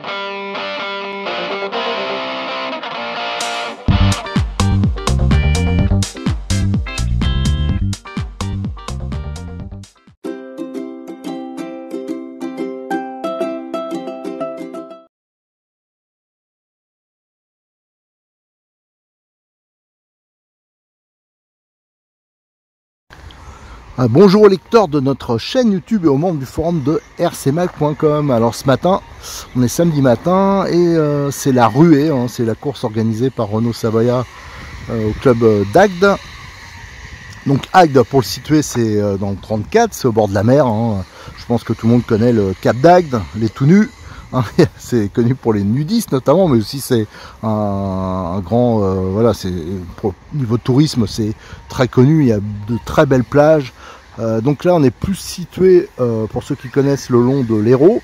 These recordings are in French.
Bonjour aux lecteurs de notre chaîne YouTube et aux membres du forum de rcmag.com. Alors ce matin, on est samedi matin et c'est la ruée, hein, c'est la course organisée par Renault Savoia au club d'Agde. Donc Agde, pour le situer, c'est dans le 34, c'est au bord de la mer. Hein. Je pense que tout le monde connaît le Cap d'Agde, les tout nus. Hein. C'est connu pour les nudistes notamment, mais aussi c'est un grand, voilà, c'est pour niveau tourisme, c'est très connu. Il y a de très belles plages. Donc là, on est plus situé, pour ceux qui connaissent, le long de l'Hérault.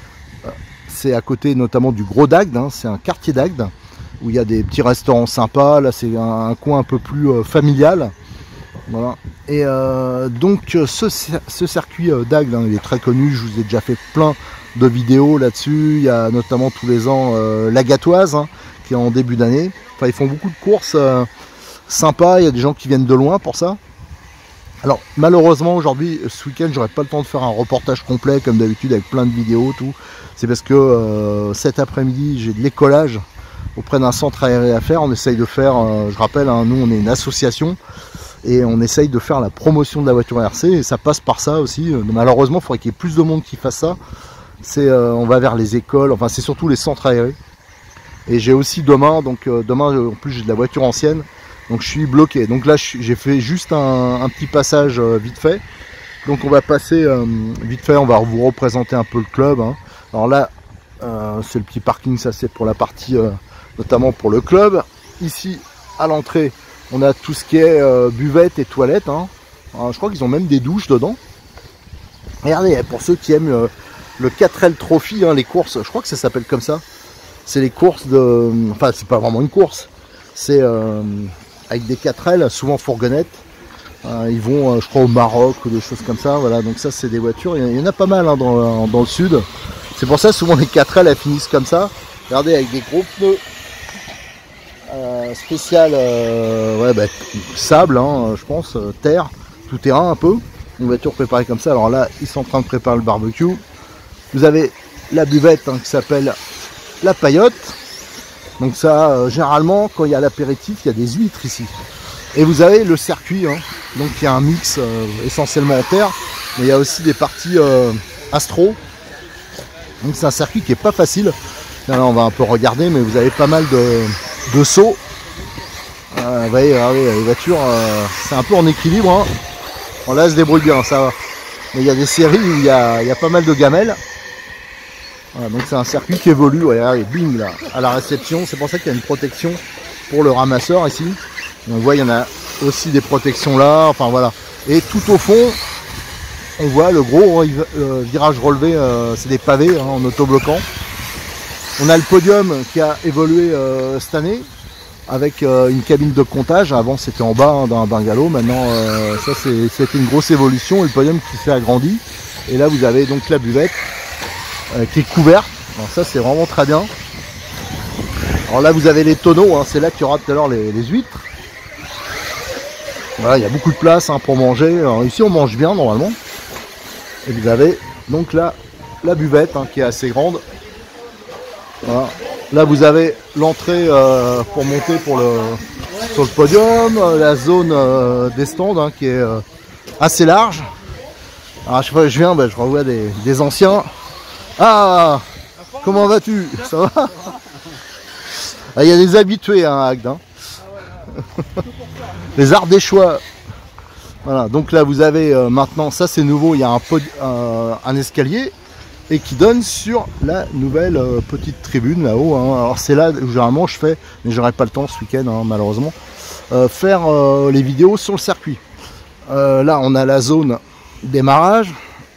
C'est à côté notamment du Gros d'Agde, hein, c'est un quartier d'Agde où il y a des petits restaurants sympas. Là, c'est un coin un peu plus familial. Voilà. Et donc ce circuit d'Agde, hein, il est très connu. Je vous ai déjà fait plein de vidéos là-dessus. Il y a notamment tous les ans la Gatoise, hein, qui est en début d'année. Enfin, ils font beaucoup de courses sympas. Il y a des gens qui viennent de loin pour ça. Alors malheureusement aujourd'hui, ce week-end, j'aurai pas le temps de faire un reportage complet comme d'habitude avec plein de vidéos, tout. C'est parce que cet après-midi, j'ai de l'écolage auprès d'un centre aéré à faire. On essaye de faire, je rappelle, hein, nous on est une association et on essaye de faire la promotion de la voiture RC et ça passe par ça aussi. Malheureusement, il faudrait qu'il y ait plus de monde qui fasse ça. C'est, on va vers les écoles, enfin c'est surtout les centres aérés. Et j'ai aussi demain, donc demain en plus j'ai de la voiture ancienne. Donc je suis bloqué. Donc là j'ai fait juste un petit passage vite fait. Donc on va passer vite fait, on va vous représenter un peu le club. Hein. Alors là c'est le petit parking, ça c'est pour la partie notamment pour le club. Ici à l'entrée on a tout ce qui est buvette et toilette. Hein. Alors, je crois qu'ils ont même des douches dedans. Regardez, pour ceux qui aiment le 4L Trophy, hein, les courses, je crois que ça s'appelle comme ça. C'est les courses de... Enfin c'est pas vraiment une course. C'est... avec des 4L, souvent fourgonnettes. Ils vont, je crois, au Maroc ou des choses comme ça. Voilà, donc ça, c'est des voitures. Il y en a pas mal hein, dans le sud. C'est pour ça, souvent, les 4L, elles finissent comme ça. Regardez, avec des gros pneus spécial ouais, bah, sable, hein, je pense, terre, tout terrain un peu. Une voiture préparée comme ça. Alors là, ils sont en train de préparer le barbecue. Vous avez la buvette hein, qui s'appelle la paillote. Donc ça, généralement, quand il y a l'apéritif, il y a des huîtres ici. Et vous avez le circuit, hein, donc il y a un mix essentiellement en terre, mais il y a aussi des parties astro. Donc c'est un circuit qui est pas facile. Là, on va un peu regarder, mais vous avez pas mal de sauts. Vous voyez, regardez, les voitures, c'est un peu en équilibre. Hein. Bon, là, elles se débrouillent bien, ça va. Mais il y a des séries où il y a pas mal de gamelles. Voilà, donc c'est un circuit qui évolue, regardez, bing là, à la réception, c'est pour ça qu'il y a une protection pour le ramasseur ici. On voit il y en a aussi des protections là, enfin voilà. Et tout au fond, on voit le gros virage relevé, c'est des pavés hein, en autobloquant. On a le podium qui a évolué cette année avec une cabine de comptage. Avant c'était en bas hein, d'un bungalow, maintenant ça c'est une grosse évolution, le podium qui s'est agrandi. Et là vous avez donc la buvette. Qui est couverte, alors ça c'est vraiment très bien. Alors là vous avez les tonneaux, hein. C'est là qu'il y aura tout à l'heure les huîtres. Voilà, il y a beaucoup de place hein, pour manger. Alors ici on mange bien normalement. Et vous avez donc là la buvette hein, qui est assez grande. Voilà. Là vous avez l'entrée pour monter sur le podium, la zone des stands hein, qui est assez large. Alors à chaque fois que je viens, je revois des anciens. Ah, comment vas-tu? Ça va? Il y a des habitués hein, à Agde. Hein. Les Ardéchois. Voilà, donc là vous avez maintenant, ça c'est nouveau, il y a un escalier et qui donne sur la nouvelle petite tribune là-haut. Hein. Alors c'est là où généralement je fais, mais j'aurai pas le temps ce week-end hein, malheureusement, faire les vidéos sur le circuit. Là on a la zone démarrage.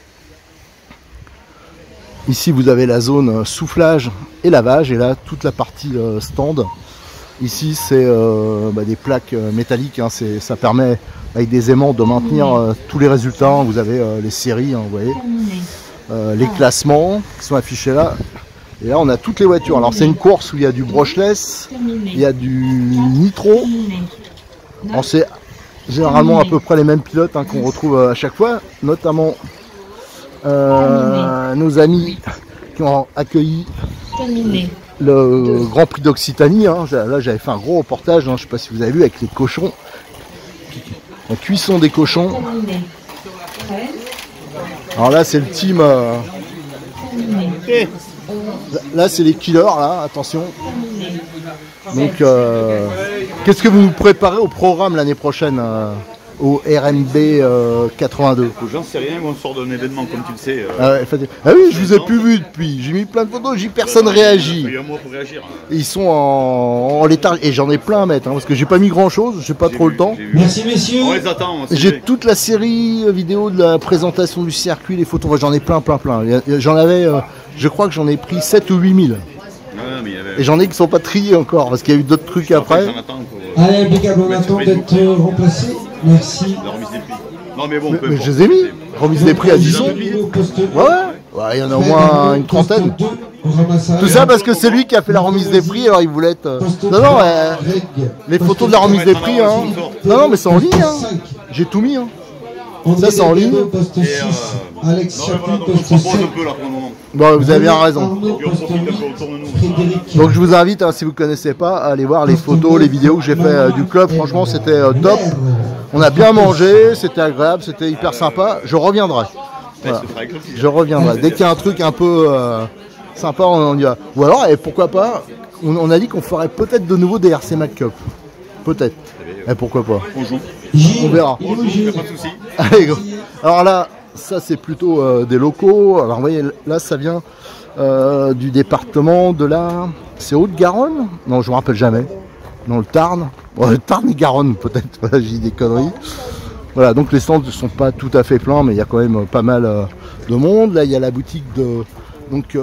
Ici vous avez la zone soufflage et lavage et là toute la partie stand. Ici c'est des plaques métalliques, hein, ça permet avec des aimants de maintenir tous les résultats. Vous avez les séries, hein, vous voyez, les classements qui sont affichés là. Et là on a toutes les voitures. Alors c'est une course où il y a du brushless, il y a du nitro. C'est généralement à peu près les mêmes pilotes hein, qu'on retrouve à chaque fois, notamment nos amis qui ont accueilli le Grand Prix d'Occitanie. Hein. Là j'avais fait un gros reportage, hein, je ne sais pas si vous avez vu, avec les cochons, la cuisson des cochons. Alors là c'est le team, là c'est les killers, là, attention. Donc qu'est-ce que vous nous préparez au programme l'année prochaine au RMB 82? J'en sais rien, on sort d'un événement comme tu le sais. Ah oui, je vous ai plus vu depuis, j'ai mis plein de photos, personne réagit. Il y a un mois pour réagir. Ils sont en léthargie, et j'en ai plein à mettre, hein, parce que j'ai pas mis grand chose, j'ai pas trop le temps. Merci messieurs. On les attend. J'ai toute la série vidéo de la présentation du circuit, les photos, j'en ai plein. J'en avais, je crois que j'en ai pris 7 ou 8 000. Et j'en ai qui sont pas triés encore, parce qu'il y a eu d'autres trucs après. Allez, impeccable, on attend d'être remplacé. Merci. Non mais bon, mais je les ai mis. Remise des prix à 10 ans. Ouais, il y en a au moins une trentaine. Tout ça parce que c'est lui qui a fait la remise des prix, alors il voulait être... Non, les photos de la remise des prix, hein. Non, mais c'est en ligne, hein. J'ai tout mis, hein. Ça c'est en ligne. Bon, vous avez bien raison. Donc je vous invite, hein, si vous ne connaissez pas, à aller voir les photos, les vidéos que j'ai fait du club. Franchement c'était top. On a bien mangé, c'était agréable, c'était hyper sympa. Je reviendrai. Voilà. Je reviendrai. Dès qu'il y a un truc un peu sympa, on y va. Ou alors, et pourquoi pas, on a dit qu'on ferait peut-être de nouveau des RC Mac Cup. Peut-être. Et pourquoi pas. On verra. Pas de soucis. Allez, go. Alors là, ça c'est plutôt des locaux. Alors vous voyez, là ça vient du département de la... C'est Haute-Garonne? Non, je me rappelle jamais. Dans le Tarn. Bon, le Tarn et Garonne peut-être. Voilà, j'ai dit des conneries. Voilà, donc les stands ne sont pas tout à fait pleins, mais il y a quand même pas mal de monde. Là, il y a la boutique de... Donc,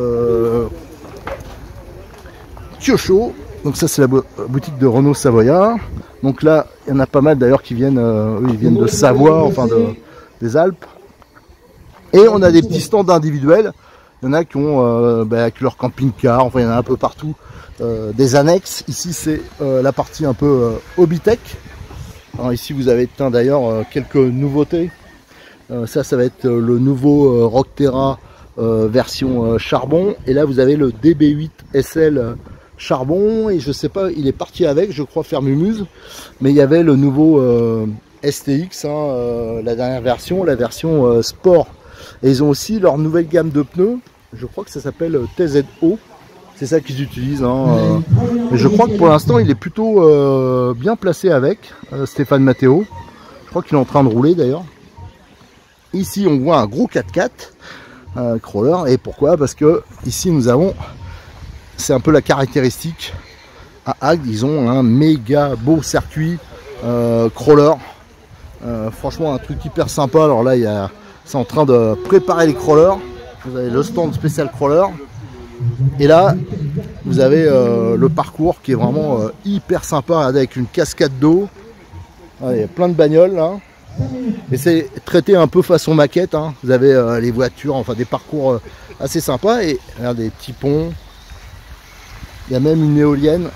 Kyosho. Donc ça, c'est la boutique de Renault Savoyard. Donc là, il y en a pas mal d'ailleurs qui viennent, ils viennent de Savoie, enfin des Alpes. Et on a des petits stands individuels. Il y en a qui ont avec leur camping-car, enfin il y en a un peu partout, des annexes. Ici c'est la partie un peu hobby-tech. Alors ici vous avez d'ailleurs quelques nouveautés. Ça va être le nouveau Rockterra version charbon. Et là vous avez le DB8 SL charbon. Et je sais pas, il est parti avec, je crois, faire Mumuse. Mais il y avait le nouveau STX, hein, la dernière version, la version sport. Et ils ont aussi leur nouvelle gamme de pneus, je crois que ça s'appelle TZO, c'est ça qu'ils utilisent. Hein, mais je crois que pour l'instant il est plutôt bien placé avec Stéphane Matteo. Je crois qu'il est en train de rouler d'ailleurs. Ici on voit un gros 4x4 crawler, et pourquoi? Parce que ici nous avons, c'est un peu la caractéristique à Agde, ils ont un méga beau circuit crawler. Franchement un truc hyper sympa. Alors là il y a... C'est en train de préparer les crawlers. Vous avez le stand spécial crawler. Et là, vous avez le parcours qui est vraiment hyper sympa, avec une cascade d'eau. Il y a plein de bagnoles là. Et c'est traité un peu façon maquette. Hein. Vous avez les voitures, enfin des parcours assez sympas. Et regardez, des petits ponts. Il y a même une éolienne.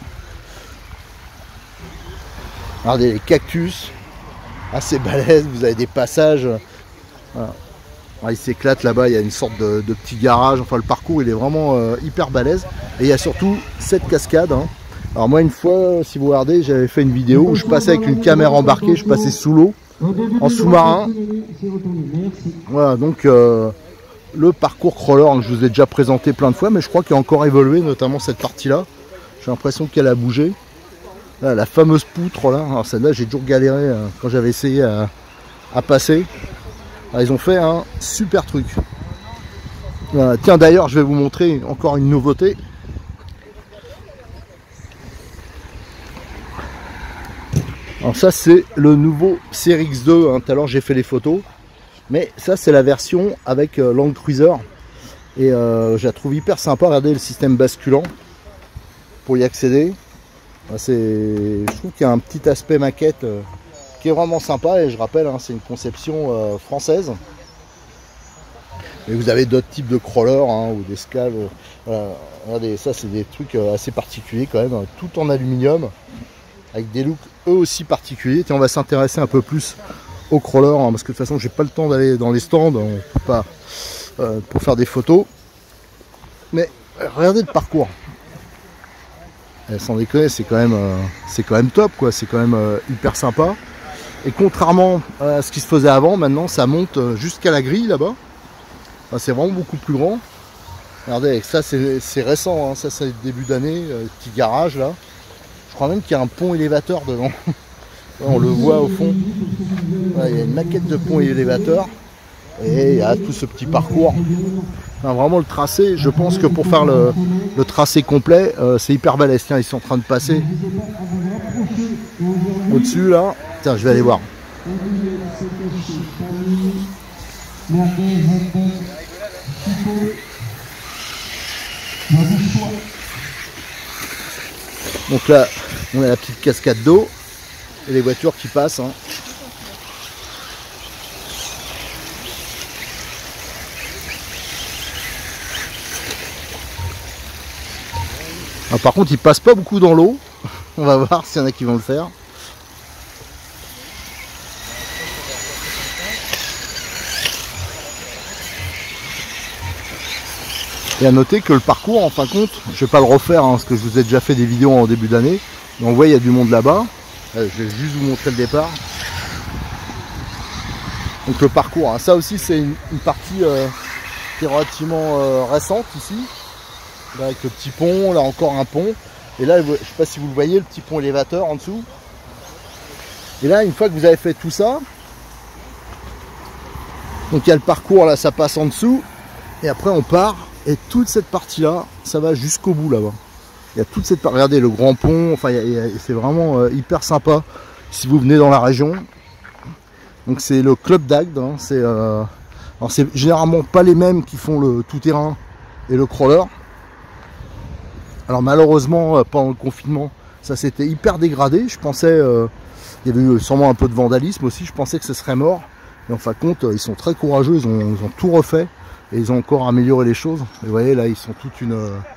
Regardez les cactus. Assez balèze. Vous avez des passages. Voilà. Il s'éclate là-bas, il y a une sorte de petit garage, enfin le parcours il est vraiment hyper balèze. Et il y a surtout cette cascade. Hein. Alors moi une fois, si vous regardez, j'avais fait une vidéo où je passais avec une caméra embarquée, je passais sous l'eau, en sous-marin. Voilà, donc le parcours crawler, je vous ai déjà présenté plein de fois, mais je crois qu'il a encore évolué, notamment cette partie-là. J'ai l'impression qu'elle a bougé. Là, la fameuse poutre là, alors celle-là j'ai toujours galéré quand j'avais essayé à passer. Alors, ils ont fait un super truc. Voilà. Tiens d'ailleurs je vais vous montrer encore une nouveauté. Alors ça c'est le nouveau CRX2, hein. Tout à l'heure j'ai fait les photos. Mais ça c'est la version avec Land Cruiser. Et je la trouve hyper sympa. Regardez le système basculant pour y accéder. Je trouve qu'il y a un petit aspect maquette qui est vraiment sympa, et je rappelle, hein, c'est une conception française. Et vous avez d'autres types de crawlers hein, ou d'escales. Voilà. Regardez, ça c'est des trucs assez particuliers quand même, tout en aluminium, avec des looks eux aussi particuliers. Et on va s'intéresser un peu plus aux crawlers, hein, parce que de toute façon j'ai pas le temps d'aller dans les stands, on peut pas pour faire des photos. Mais regardez le parcours. Sans déconner, c'est quand même top quoi, c'est quand même hyper sympa. Et contrairement à ce qui se faisait avant, maintenant ça monte jusqu'à la grille là-bas. Enfin, c'est vraiment beaucoup plus grand. Regardez, ça c'est récent, hein. Ça c'est le début d'année, petit garage là. Je crois même qu'il y a un pont élévateur devant. On le voit au fond. Là, il y a une maquette de pont élévateur. Et il y a tout ce petit parcours. Enfin, vraiment le tracé, je pense que pour faire le tracé complet, c'est hyper balèze. Tiens, ils sont en train de passer au-dessus là. Tiens, je vais aller voir. Donc là, on a la petite cascade d'eau et les voitures qui passent. Hein. Alors, par contre, ils passent pas beaucoup dans l'eau. On va voir s'il y en a qui vont le faire. Et à noter que le parcours, en fin de compte, je ne vais pas le refaire, hein, parce que je vous ai déjà fait des vidéos en début d'année. Mais on voit, il y a du monde là-bas. Je vais juste vous montrer le départ. Donc le parcours, hein, ça aussi c'est une partie qui est relativement récente ici. Là, avec le petit pont, là encore un pont. Et là, je ne sais pas si vous le voyez, le petit pont élévateur en dessous. Et là, une fois que vous avez fait tout ça, donc il y a le parcours, là ça passe en dessous. Et après on part. Et toute cette partie-là, ça va jusqu'au bout là-bas. Il y a toute cette partie, regardez le grand pont, enfin c'est vraiment hyper sympa si vous venez dans la région. Donc c'est le club d'Agde, hein, alors c'est généralement pas les mêmes qui font le tout-terrain et le crawler. Alors malheureusement pendant le confinement, ça s'était hyper dégradé. Je pensais, il y avait eu sûrement un peu de vandalisme aussi, je pensais que ce serait mort. Mais en fin de compte, ils sont très courageux, ils ont tout refait. Et ils ont encore amélioré les choses. Et vous voyez là, ils sont toute une...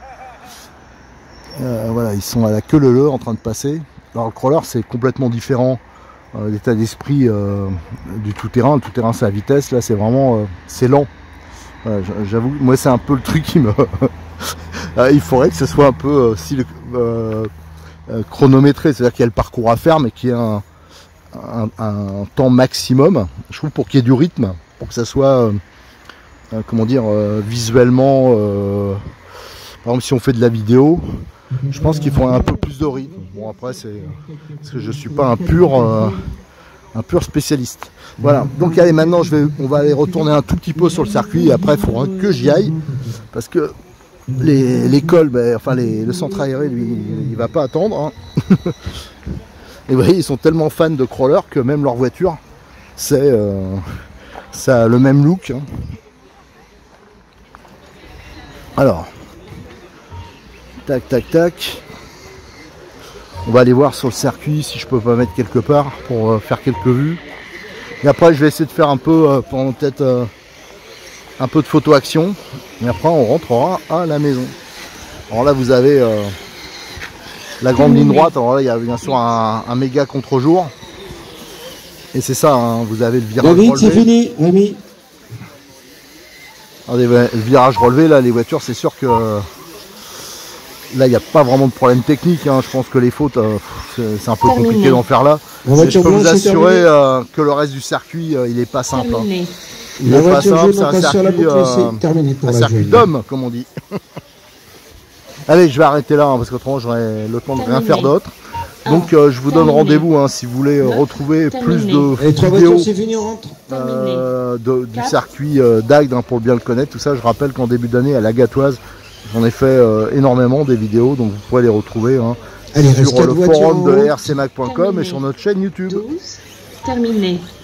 voilà, ils sont à la queue leu en train de passer. Alors le crawler c'est complètement différent. L'état d'esprit du tout-terrain. Le tout-terrain c'est la vitesse. Là c'est vraiment... c'est lent. Voilà, j'avoue, moi c'est un peu le truc qui me... il faudrait que ce soit un peu chronométré. C'est-à-dire qu'il y a le parcours à faire, mais qu'il y ait un temps maximum. Je trouve pour qu'il y ait du rythme. Pour que ça soit... comment dire, visuellement, par exemple si on fait de la vidéo, je pense qu'il faut un peu plus de rythme. Bon après c'est parce que je suis pas un pur spécialiste. Voilà, donc allez maintenant on va aller retourner un tout petit peu sur le circuit et après il faudra que j'y aille parce que l'école, enfin le centre aéré lui il va pas attendre. Hein. Et vous voyez ils sont tellement fans de crawler que même leur voiture c'est ça a le même look. Hein. Alors, tac, tac, tac. On va aller voir sur le circuit si je peux pas mettre quelque part pour faire quelques vues. Et après, je vais essayer de faire un peu, pendant peut-être un peu de photo-action. Et après, on rentrera à la maison. Alors là, vous avez la grande ligne droite. Alors là, il y a bien sûr un méga contre-jour. Et c'est ça, hein, vous avez le virage relevé. C'est fini, Rémi. Regardez, le virage relevé, là, les voitures, c'est sûr que là, il n'y a pas vraiment de problème technique. Hein. Je pense que les fautes, c'est un peu compliqué d'en faire là. Je peux vous assurer que le reste du circuit, il n'est pas simple. Hein. Il n'est pas simple, c'est un circuit d'homme, comme on dit. Allez, je vais arrêter là, hein, parce qu'autrement, j'aurai le temps de rien faire d'autre. Donc je vous donne rendez-vous hein, si vous voulez retrouver plus de vidéos du circuit d'Agde hein, pour bien le connaître. Tout ça, je rappelle qu'en début d'année à la Gatoise, j'en ai fait énormément des vidéos, donc vous pourrez les retrouver hein, sur le forum de rcmac.com et sur notre chaîne YouTube. Terminé.